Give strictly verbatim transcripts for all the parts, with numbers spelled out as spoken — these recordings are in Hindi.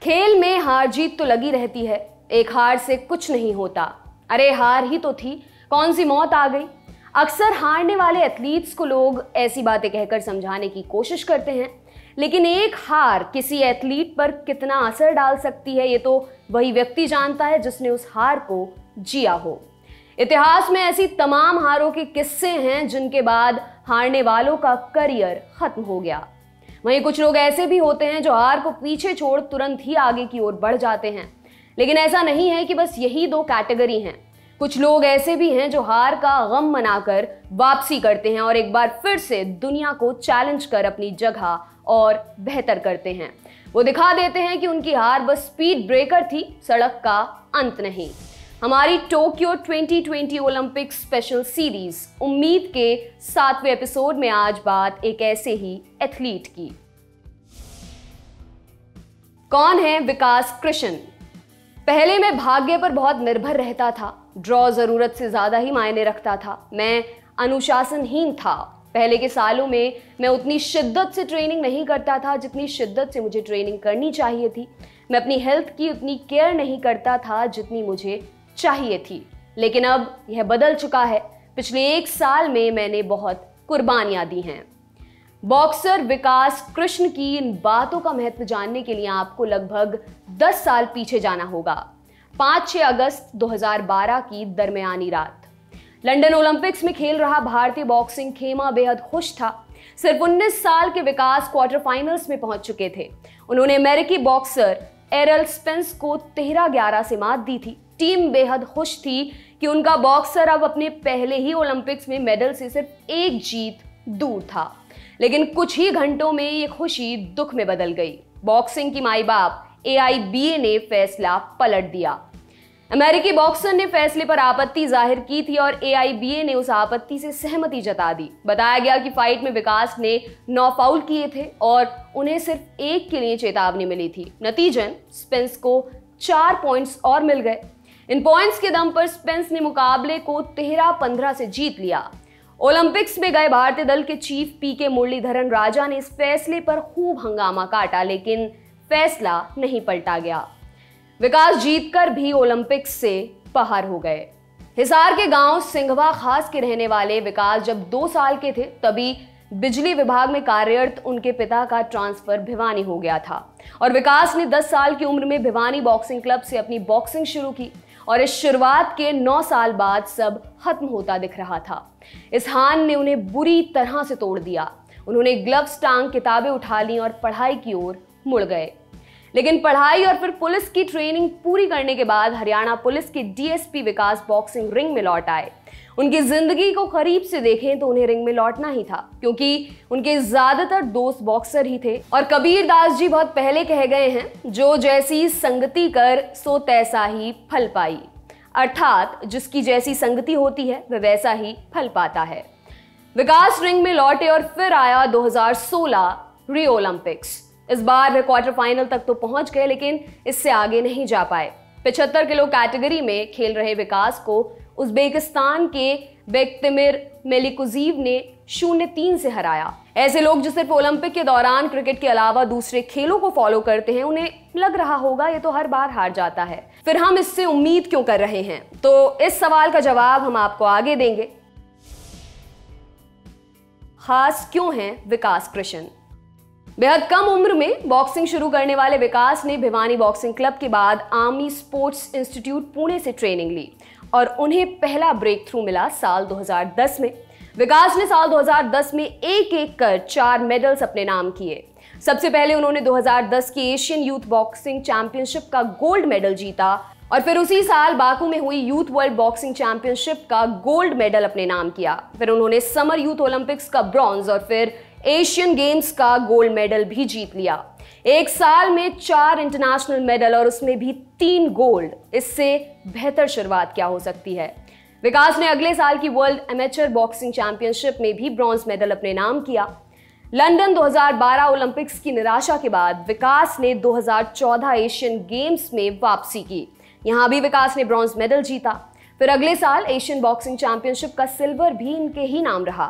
खेल में हार जीत तो लगी रहती है, एक हार से कुछ नहीं होता। अरे हार ही तो थी, कौन सी मौत आ गई। अक्सर हारने वाले एथलीट्स को लोग ऐसी बातें कहकर समझाने की कोशिश करते हैं, लेकिन एक हार किसी एथलीट पर कितना असर डाल सकती है ये तो वही व्यक्ति जानता है जिसने उस हार को जिया हो। इतिहास में ऐसी तमाम हारों के किस्से हैं जिनके बाद हारने वालों का करियर खत्म हो गया। वहीं कुछ लोग ऐसे भी होते हैं जो हार को पीछे छोड़ तुरंत ही आगे की ओर बढ़ जाते हैं। लेकिन ऐसा नहीं है कि बस यही दो कैटेगरी हैं। कुछ लोग ऐसे भी हैं जो हार का गम मनाकर वापसी करते हैं और एक बार फिर से दुनिया को चैलेंज कर अपनी जगह और बेहतर करते हैं। वो दिखा देते हैं कि उनकी हार बस स्पीड ब्रेकर थी, सड़क का अंत नहीं। हमारी Tokyo twenty twenty Olympic special series उम्मीद के सातवें एपिसोड में आज बात एक ऐसे ही एथलीट की। कौन है विकास कृष्ण? पहले मैं भाग्य पर बहुत निर्भर रहता था। ड्रॉ जरूरत से ज्यादा ही मायने रखता था। मैं अनुशासनहीन था। पहले के सालों में मैं उतनी शिद्दत से ट्रेनिंग नहीं करता था जितनी शिद्दत से मुझे ट्रेनिंग करनी चाहिए थी। मैं अपनी हेल्थ की उतनी केयर नहीं करता था जितनी मुझे चाहिए थी। लेकिन अब यह बदल चुका है। पिछले एक साल में मैंने बहुत कुर्बानियां दी हैं। बॉक्सर विकास कृष्ण की इन बातों का महत्व जानने के लिए आपको लगभग दस साल पीछे जाना होगा। पाँच छह अगस्त दो हज़ार बारह की दरमियानी रात लंदन ओलंपिक्स में खेल रहा भारतीय बॉक्सिंग खेमा बेहद खुश था। सिर्फ उन्नीस साल के विकास क्वार्टर फाइनल्स में पहुंच चुके थे। उन्होंने अमेरिकी बॉक्सर एरल स्पेंस को तेरह ग्यारह से मात दी थी। टीम बेहद खुश थी कि उनका बॉक्सर अब अपने पहले ही ओलंपिक्स में मेडल से सिर्फ एक जीत दूर था। लेकिन कुछ ही घंटों में ये खुशी दुख में बदल गई। बॉक्सिंग की माई बाप ए आई बी ए ने फैसला पलट दिया। अमेरिकी बॉक्सर ने फैसले पर आपत्ति जाहिर की थी और ए आई बी ए ने उस आपत्ति से सहमति जता दी। बताया गया कि फाइट में विकास ने नौ फाउल किए थे और उन्हें सिर्फ एक के लिए चेतावनी मिली थी। नतीजन स्पेंस को चार पॉइंट्स और मिल गए। इन पॉइंट्स के दम पर स्पेंस ने मुकाबले को तेरह पंद्रह से जीत लिया। ओलंपिक्स में गए भारतीय दल के चीफ पी के मुरलीधरन राजा ने इस फैसले पर खूब हंगामा काटा, लेकिन फैसला नहीं पलटा गया। विकास जीतकर भी ओलंपिक्स से बाहर हो गए। हिसार के गांव सिंघवा खास के रहने वाले विकास जब दो साल के थे तभी बिजली विभाग में कार्यरत उनके पिता का ट्रांसफर भिवानी हो गया था और विकास ने दस साल की उम्र में भिवानी बॉक्सिंग क्लब से अपनी बॉक्सिंग शुरू की और इस शुरुआत के नौ साल बाद सब खत्म होता दिख रहा था। इस हार ने उन्हें बुरी तरह से तोड़ दिया। उन्होंने ग्लव्स टांग किताबें उठा ली और पढ़ाई की ओर मुड़ गए। लेकिन पढ़ाई और फिर पुलिस की ट्रेनिंग पूरी करने के बाद हरियाणा पुलिस के D S P Vikas boxing ring में लौट आए। उनकी जिंदगी को करीब से देखें तो उन्हें रिंग में लौटना ही था, क्योंकि उनके ज्यादातर दोस्त बॉक्सर ही थे। और कबीर दास जी बहुत पहले कह गए हैं, जो जैसी संगति कर सो तैसा ही फल पाई, अर्थात जिसकी जैसी संगति होती है वह वैसा ही फल पाता है। विकास रिंग में लौटे और फिर आया दो हज़ार सोलह रियो ओलंपिक्स। इस बार वे क्वार्टर फाइनल तक तो पहुंच गए, लेकिन इससे आगे नहीं जा पाए। पचहत्तर किलो कैटेगरी में खेल रहे विकास को उज्बेकिस्तान के बेक्तिमिर मेलिकुजीव ने शून्य तीन से हराया। ऐसे लोग जो सिर्फ ओलंपिक के दौरान क्रिकेट के अलावा दूसरे खेलों को फॉलो करते हैं, उन्हें लग रहा होगा ये तो हर बार हार जाता है, फिर हम इससे उम्मीद क्यों कर रहे हैं? तो इस सवाल का जवाब हम आपको आगे देंगे। खास क्यों हैं विकास कृष्ण? बेहद कम उम्र में बॉक्सिंग शुरू करने वाले विकास ने भिवानी बॉक्सिंग क्लब के बाद आर्मी स्पोर्ट्स इंस्टीट्यूट पुणे से ट्रेनिंग ली और उन्हें पहला ब्रेक थ्रू मिला साल दो हज़ार दस में। विकास ने साल दो हज़ार दस में एक एक कर चार मेडल्स अपने नाम किए। सबसे पहले उन्होंने दो हज़ार दस की एशियन यूथ बॉक्सिंग चैंपियनशिप का गोल्ड मेडल जीता और फिर उसी साल बाकू में हुई यूथ वर्ल्ड बॉक्सिंग चैंपियनशिप का गोल्ड मेडल अपने नाम किया। फिर उन्होंने समर यूथ ओलंपिक्स का ब्रॉन्ज और फिर एशियन गेम्स का गोल्ड मेडल भी जीत लिया। एक साल में चार इंटरनेशनल मेडल और उसमें भी तीन गोल्ड। इससे बेहतर शुरुआत क्या हो सकती है? विकास ने अगले साल की वर्ल्ड एमेचर बॉक्सिंग चैंपियनशिप में भी ब्रॉन्ज मेडल अपने नाम किया। लंदन दो हज़ार बारह ओलंपिक्स की निराशा के बाद विकास ने दो हज़ार चौदह एशियन गेम्स में वापसी की। यहां भी विकास ने ब्रॉन्ज मेडल जीता। फिर अगले साल एशियन बॉक्सिंग चैंपियनशिप का सिल्वर भी इनके ही नाम रहा।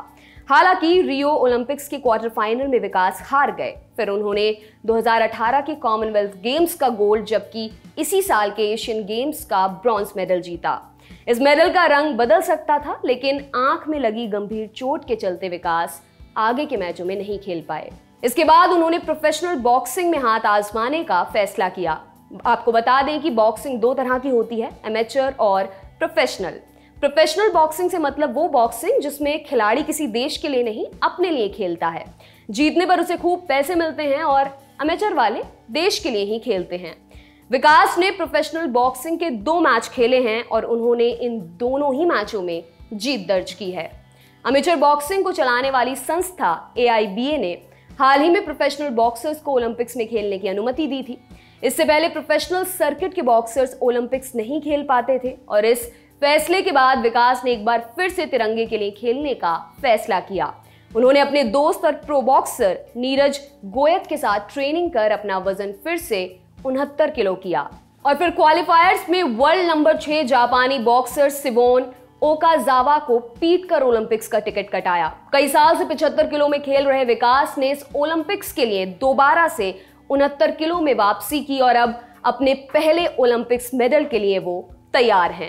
हालांकि रियो ओलंपिक्स के क्वार्टर फाइनल में विकास हार गए। फिर उन्होंने दो हज़ार अठारह के कॉमनवेल्थ गेम्स का गोल्ड जबकि इसी साल के एशियन गेम्स का ब्रॉन्ज मेडल जीता। इस मेडल का रंग बदल सकता था, लेकिन आंख में लगी गंभीर चोट के चलते विकास आगे के मैचों में नहीं खेल पाए। इसके बाद उन्होंने प्रोफेशनल बॉक्सिंग में हाथ आजमाने का फैसला किया। आपको बता दें कि बॉक्सिंग दो तरह की होती है, एमेचर और प्रोफेशनल। प्रोफेशनल बॉक्सिंग से मतलब वो बॉक्सिंग जिसमें खिलाड़ी किसी देश के लिए नहीं, अपने लिए खेलता है। जीतने पर उसे खूब पैसे मिलते हैं, और एमेचर वाले देश के लिए ही खेलते हैं। विकास ने प्रोफेशनल बॉक्सिंग के दो मैच खेले हैं और उन्होंने इन दोनों ही मैचों में जीत दर्ज की है। एमेचर बॉक्सिंग को चलाने वाली संस्था ए आई बी ए ने हाल ही में प्रोफेशनल बॉक्सर्स को ओलंपिक्स में खेलने की अनुमति दी थी। इससे पहले प्रोफेशनल सर्किट के बॉक्सर्स ओलंपिक्स नहीं खेल पाते थे, और इस फैसले के बाद विकास ने एक बार फिर से तिरंगे के लिए खेलने का फैसला किया। उन्होंने अपने दोस्त और प्रो बॉक्सर नीरज गोयत के साथ ट्रेनिंग कर अपना वजन फिर से उनहत्तर किलो किया, और फिर क्वालिफायर्स में वर्ल्ड नंबर छह जापानी बॉक्सर सिमोन ओकाजावा को पीट कर ओलंपिक्स का टिकट कटाया। कई साल से पचहत्तर किलो में खेल रहे विकास ने इस ओलंपिक्स के लिए दोबारा से उनहत्तर किलो में वापसी की, और अब अपने पहले ओलंपिक्स मेडल के लिए वो तैयार हैं।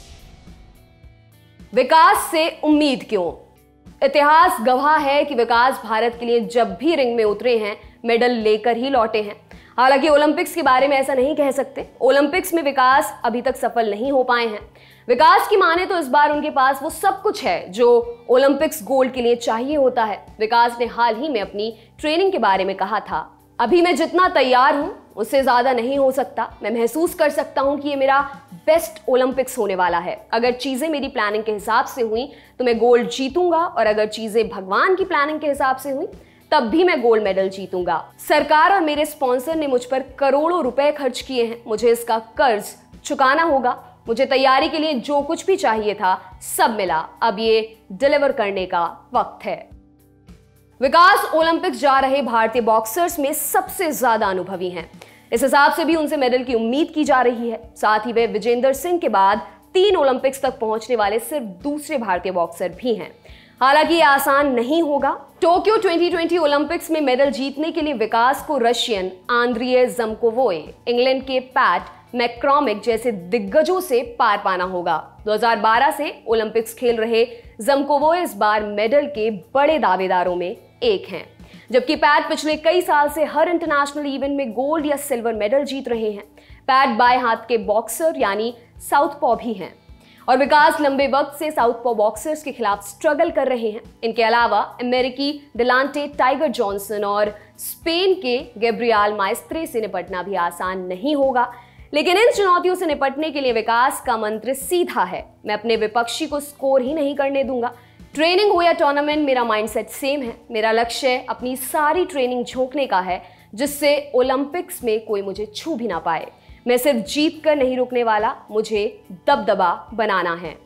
विकास से उम्मीद क्यों? इतिहास गवाह है कि विकास भारत के लिए जब भी रिंग में उतरे हैं, मेडल लेकर ही लौटे हैं। हालांकि ओलंपिक्स के बारे में ऐसा नहीं कह सकते। ओलंपिक्स में विकास अभी तक सफल नहीं हो पाए हैं। विकास की माने तो इस बार उनके पास वो सब कुछ है जो ओलंपिक्स गोल्ड के लिए चाहिए होता है। विकास ने हाल ही में अपनी ट्रेनिंग के बारे में कहा था, अभी मैं जितना तैयार हूं उससे ज्यादा नहीं हो सकता। मैं महसूस कर सकता हूं कि ये मेरा बेस्ट ओलंपिक्स होने वाला है। अगर चीजें मेरी प्लानिंग के हिसाब से हुई तो मैं गोल्ड जीतूंगा, और अगर चीजें भगवान की प्लानिंग के हिसाब से हुई तब भी मैं गोल्ड मेडल जीतूंगा। सरकार और मेरे स्पॉन्सर ने मुझ पर करोड़ों रुपए खर्च किए हैं। मुझे इसका कर्ज चुकाना होगा। मुझे तैयारी के लिए जो कुछ भी चाहिए था सब मिला। अब ये डिलीवर करने का वक्त है। विकास ओलंपिक्स जा रहे भारतीय बॉक्सर्स में सबसे ज्यादा अनुभवी हैं। इस हिसाब से भी उनसे मेडल की उम्मीद की जा रही है। साथ ही वे विजेंदर सिंह के बाद तीन ओलंपिक्स तक पहुंचने वाले सिर्फ दूसरे भारतीय बॉक्सर भी हैं। हालांकि ये आसान नहीं होगा। टोक्यो दो हज़ार बीस ओलंपिक्स में मेडल जीतने के लिए विकास को रशियन आंद्रिय ज़मकोवोय, इंग्लैंड के पैट मैक्रॉमिक जैसे दिग्गजों से पार पाना होगा। दो हज़ार बारह से ओलंपिक्स खेल रहे ज़मकोवोय इस बार मेडल के बड़े दावेदारों में एक हैं, जबकि पैट पिछले कई साल से हर इंटरनेशनल इवेंट में गोल्ड या सिल्वर मेडल जीत रहे हैं। पैट बाएं हाथ के बॉक्सर यानी साउथपॉ भी हैं, और विकास लंबे वक्त से साउथपॉ बॉक्सर्स के खिलाफ स्ट्रगल कर रहे हैं। इनके अलावा अमेरिकी डिलांटे टाइगर जॉनसन और स्पेन के गैब्रियल माइस्त्रे से निपटना भी आसान नहीं होगा। लेकिन इन चुनौतियों से निपटने के लिए विकास का मंत्र सीधा है, मैं अपने विपक्षी को स्कोर ही नहीं करने दूंगा। ट्रेनिंग हो या टूर्नामेंट, मेरा माइंडसेट सेम है। मेरा लक्ष्य अपनी सारी ट्रेनिंग झोंकने का है, जिससे ओलंपिक्स में कोई मुझे छू भी ना पाए। मैं सिर्फ जीत कर नहीं रुकने वाला, मुझे दबदबा बनाना है।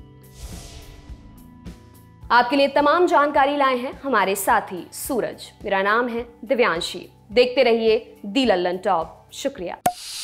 आपके लिए तमाम जानकारी लाए हैं हमारे साथी सूरज। मेरा नाम है दिव्यांशी। देखते रहिए दी लल्लन टॉप। शुक्रिया।